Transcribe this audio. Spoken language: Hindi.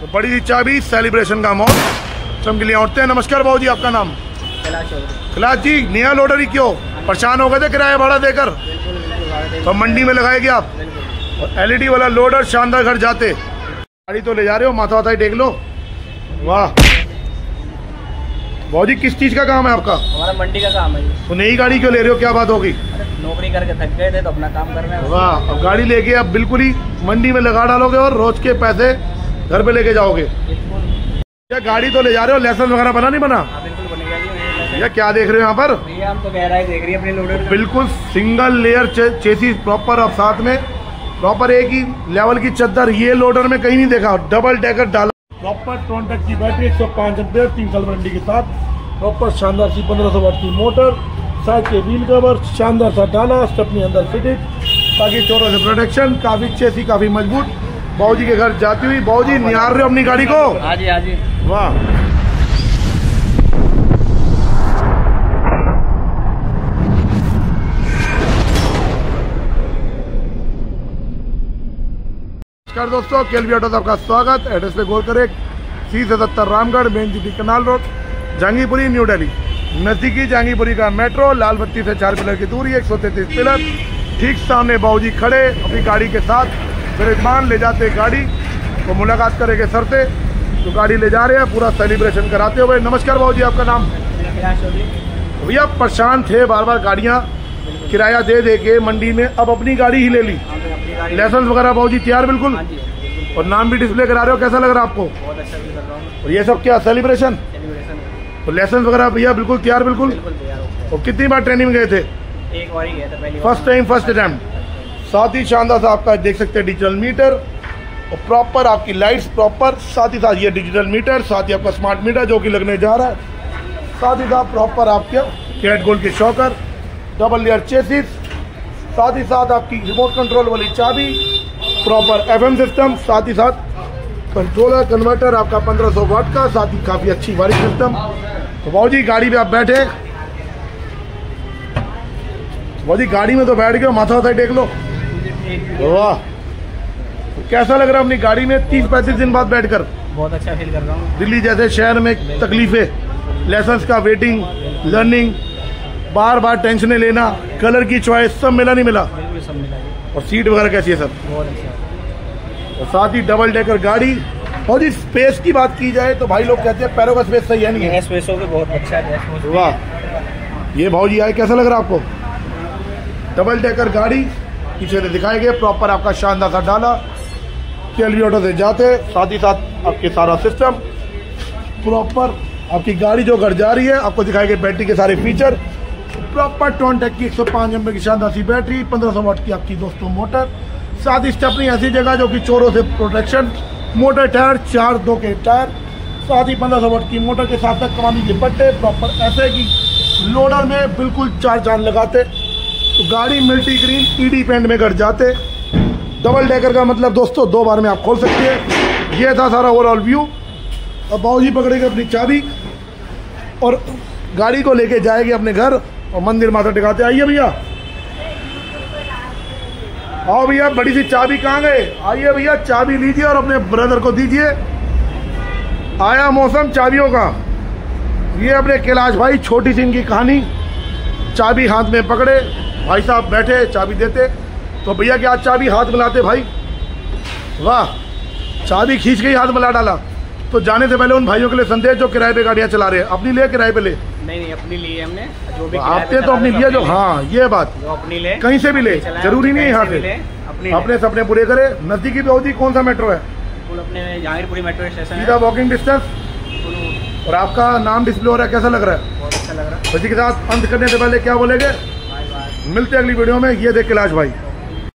तो बड़ी सी चाबी सेलिब्रेशन का अमाउंट चमकीलियाँ उठते हैं। नमस्कार भाऊ जी, आपका नाम? कैलाश जी। नया लोडर ही क्यों परेशान हो गए थे किराया भाड़ा देकर? तो मंडी में लगाएगी आप। और एलईडी वाला लोडर शानदार घर जाते। गाड़ी तो ले जा रहे हो, माथा वाथा ही टेक लो। वाह भाऊ जी, किस चीज का काम है आपका? हमारा मंडी का काम है। तो नई गाड़ी क्यों ले रहे हो, क्या बात होगी? नौकरी करके थक गए थे तो अपना काम कर रहे हैं। वाह, अब गाड़ी लेके आप बिल्कुल ही मंडी में लगा डालोगे और रोज के पैसे घर पे लेके जाओगे। क्या गाड़ी तो ले जा रहे हो, लाइसेंस वगैरह बना नहीं बना? बिल्कुल बनेगा जी। या क्या देख रहे हो यहाँ पर? भैया हम तो गहराई देख रही है अपने लोडर। बिल्कुल सिंगल लेयर चेसिस प्रॉपर, अब साथ में प्रॉपर एक ही लेवल की चद्दर। ये लोडर में कहीं नहीं देखा। डबल डेकर डाला, प्रॉपर टॉन्टक की बैटरी, 105 एम्पीयर, 3 साल वारंटी के साथ। प्रॉपर शानदार सी 1500 वाट की मोटर, साइड के व्हील कवर शानदार सा डाला, स्टेपनी अंदर फिटेड ताकि चोरों से प्रोटेक्शन। काफी चेसी काफी मजबूत। बाबूजी के घर जाती हुई। बाबूजी निहार रहे हो अपनी गाड़ी को? हाँ जी हाँ जी। वाह, नमस्कार दोस्तों, केएलवी ऑटो से आपका स्वागत। एड्रेस पे गौर करें, C77 Ramgarh, main city canal road, Jahangirpuri, new Delhi. नजदीकी जहांगीरपुरी का मेट्रो, लाल बत्ती से 4 पिलर की दूरी, 133 पिलर। ठीक सामने बाबूजी खड़े अपनी गाड़ी के साथ। मेजबान ले जाते गाड़ी तो मुलाकात करेंगे सर से। तो गाड़ी ले जा रहे हैं पूरा सेलिब्रेशन कराते हुए। नमस्कार बाबूजी, आपका नाम? भैया परेशान थे, बार बार गाड़ियाँ किराया दे दे के मंडी में, अब अपनी गाड़ी ही ले ली। लाइसेंस वगैरह बाबूजी तैयार? बिल्कुल। और नाम भी डिस्प्ले करा रहे हो, कैसा लग रहा है आपको? बहुत अच्छा फील कर रहा हूँ। और ये सब क्या सेलिब्रेशन? तो लाइसेंस वगैरह भैया बिल्कुल तैयार? बिल्कुल। और कितनी बार ट्रेनिंग में गए थे? एक बार ही गया था, पहली फर्स्ट टाइम, फर्स्ट अटेम्प्ट। साथ ही शानदार सा आपका देख सकते हैं डिजिटल मीटर और प्रॉपर आपकी लाइट्स प्रॉपर। साथ ही साथ ये डिजिटल मीटर, साथ ही आपका स्मार्ट मीटर जो कि लगने जा रहा है। साथ ही साथ प्रॉपर आपके कैट गोल्ड के शॉकर, डबल लेयर चेसिस, साथ ही साथ आपकी रिमोट कंट्रोल वाली चाबी, प्रॉपर FM सिस्टम, साथ ही साथ कंट्रोलर कन्वर्टर आपका 1500 वाट का, साथ ही काफ़ी अच्छी वायरिंग सिस्टम। तो बाबूजी गाड़ी में आप बैठे, बाबूजी गाड़ी में तो बैठ गए, माथा वाथा टेक लो। वाह, तो कैसा लग रहा है अपनी गाड़ी में 30-35 दिन बाद बैठकर? बहुत अच्छा फील कर रहा हूँ। दिल्ली जैसे शहर में तकलीफें, लाइसेंस का वेटिंग, लर्निंग, बार बार टेंशन लेना, कलर की चॉइस, सब मिला नहीं मिला? बिल्कुल सब मिला है। और सीट वगैरह कैसी है सर? बहुत अच्छा। और साथ ही डबल डेकर गाड़ी। और जी स्पेस की बात की जाए तो भाई लोग कहते हैं पैरों का स्पेस सही है नहीं है? स्पेस भी बहुत अच्छा है। वाह, ये भाई जी आए, कैसा लग रहा है आपको? डबल डेकर गाड़ी, पीछे से दिखाए गए प्रॉपर आपका शानदार सा डाला। केएलवी ऑटो से जाते, साथ ही साथ आपके सारा सिस्टम प्रॉपर। आपकी गाड़ी जो घर जा रही है आपको दिखाए गए बैटरी के सारे फीचर। प्रॉपर टॉन्टेक की 105 एमपी की शानदार सी बैटरी, 1500 वाट की आपकी दोस्तों मोटर, साथ ही स्टेपनी ऐसी जगह जो कि चोरों से प्रोटेक्शन। मोटर टायर 4-2 के टायर, साथ ही 1500 वाट की मोटर के साथ तक कमानी के पट्टे प्रॉपर ऐसे कि लोडर में बिल्कुल 4 जान लगाते। तो गाड़ी मिल्टी ग्रीन ED पेंट में घर जाते। डबल डेकर का मतलब दोस्तों 2 बार में आप खोल सकते हैं। ये था सारा ओवरऑल व्यू। अब बाबूजी पकड़ेंगे अपनी चाबी और गाड़ी को लेके जाएंगे अपने घर और मंदिर माथा टिकाते। आइए भैया, आओ भैया, बड़ी सी चाबी कहाँ गए? आइए भैया, चाबी लीजिए और अपने ब्रदर को दीजिए। आया मौसम चाबियों का। ये अपने कैलाश भाई, छोटी सी इनकी कहानी। चाबी हाथ में पकड़े, भाई साहब बैठे, चाबी देते तो भैया क्या चाबी हाथ मिलाते भाई? वाह, चाबी खींच के ही हाथ मिला डाला। तो जाने से पहले उन भाइयों के लिए संदेश जो किराए पे गाड़ियाँ चला रहे हैं, अपनी ले किराए पे ले? नहीं, अपनी ली है हमने। जो भी आपने तो अपनी लिया जो, हाँ ये बात, अपनी ले, कहीं से भी ले, जरूरी नहीं है यहाँ से। अपने सपने पूरे करे। नजदीकी बहुत ही कौन सा मेट्रो है? अपने जहांगीरपुरी मेट्रो स्टेशन है, सीधा वॉकिंग डिस्टेंस। और आपका नाम डिस्प्ले हो रहा है, कैसा लग रहा है? बहुत अच्छा लग रहा है। इसी के साथ अंत करने से पहले क्या बोलेंगे? मिलते हैं अगली वीडियो में। ये देख कैलाश भाई।